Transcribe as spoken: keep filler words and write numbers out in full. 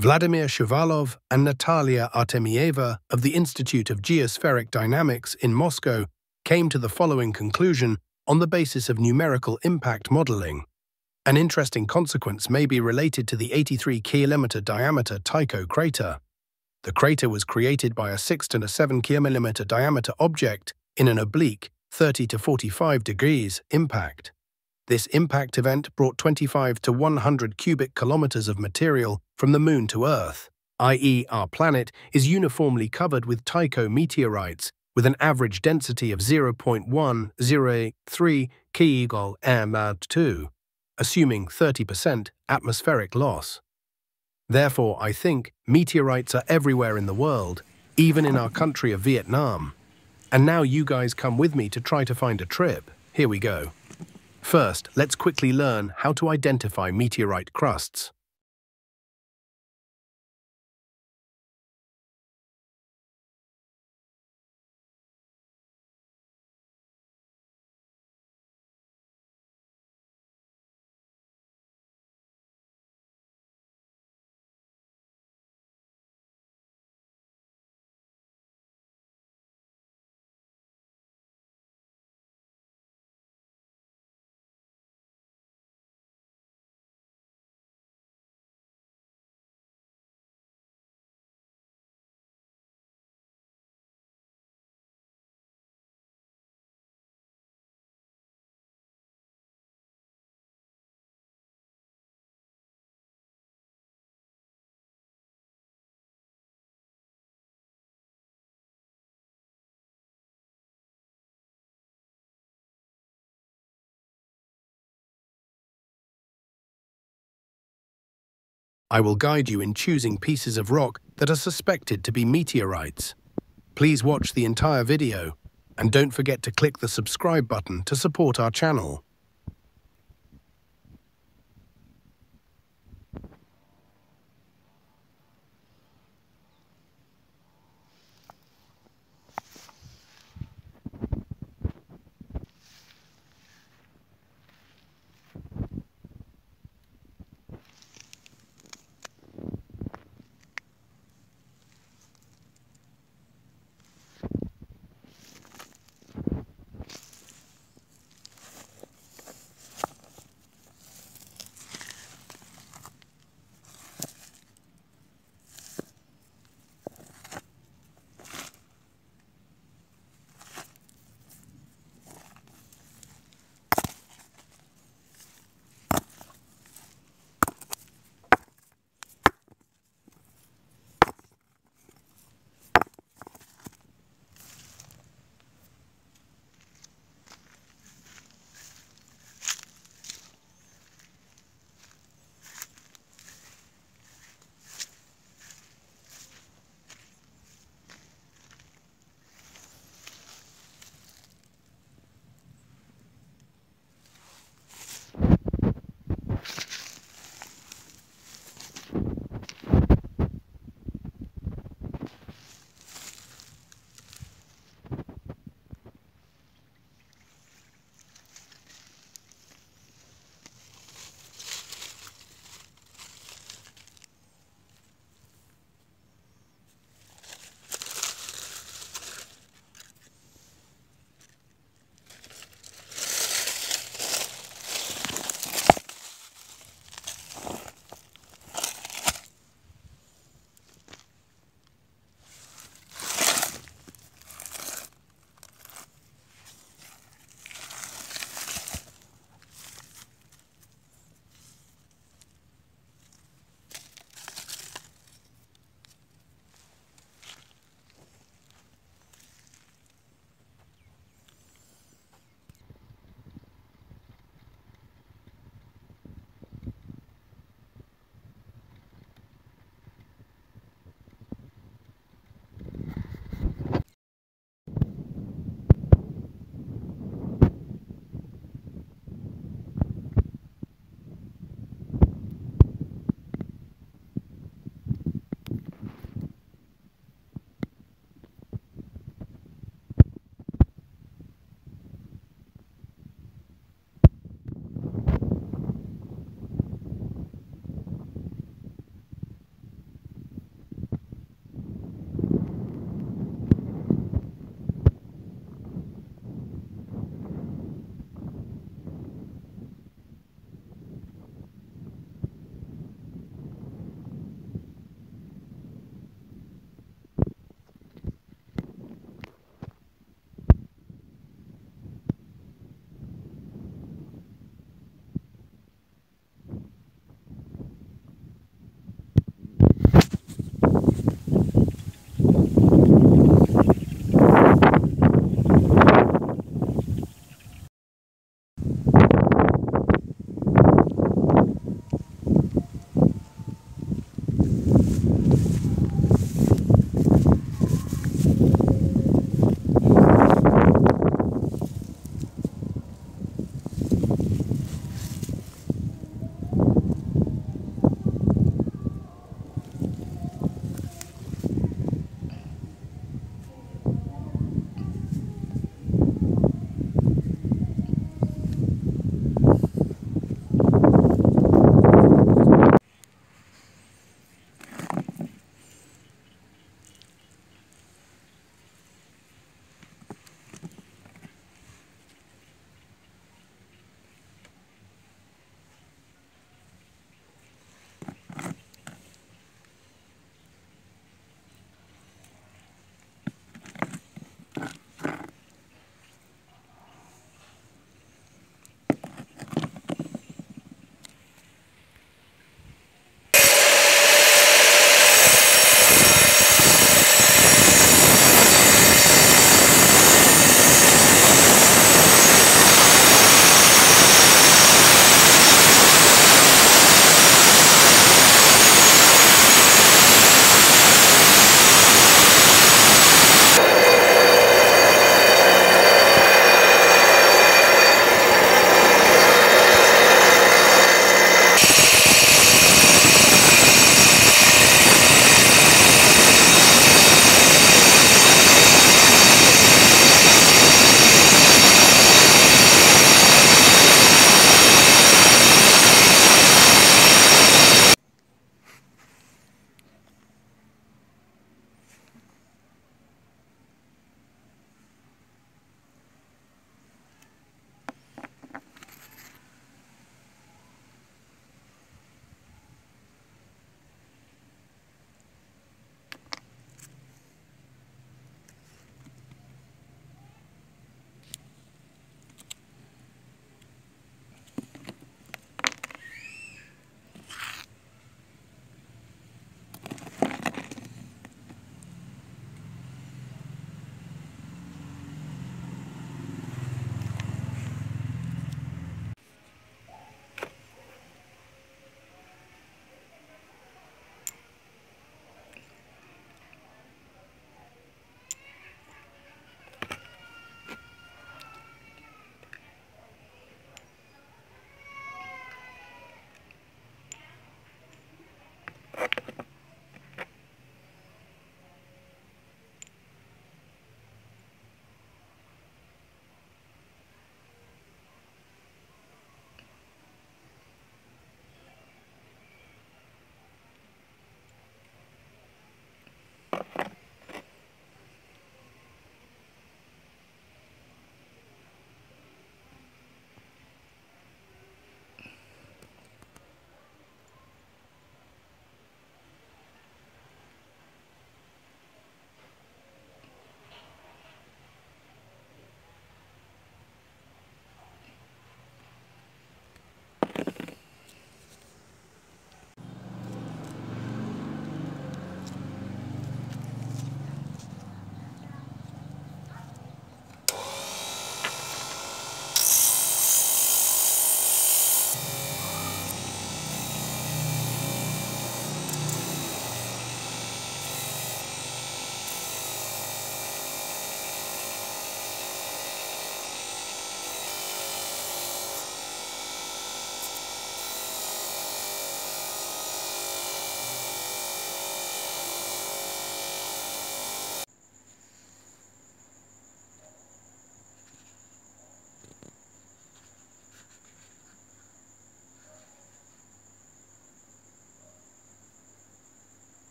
Vladimir Shuvalov and Natalia Artemieva of the Institute of Geospheric Dynamics in Moscow came to the following conclusion on the basis of numerical impact modeling. An interesting consequence may be related to the eighty-three kilometer diameter Tycho crater. The crater was created by a six and a seven kilometer diameter object in an oblique thirty to forty-five degrees impact. This impact event brought twenty-five to one hundred cubic kilometers of material from the Moon to Earth, that is, our planet is uniformly covered with Tycho meteorites with an average density of zero point one zero three kilograms per M two, assuming thirty percent atmospheric loss. Therefore, I think meteorites are everywhere in the world, even in our country of Vietnam. And now you guys come with me to try to find a trip. Here we go. First, let's quickly learn how to identify meteorite crusts. I will guide you in choosing pieces of rock that are suspected to be meteorites. Please watch the entire video, and don't forget to click the subscribe button to support our channel.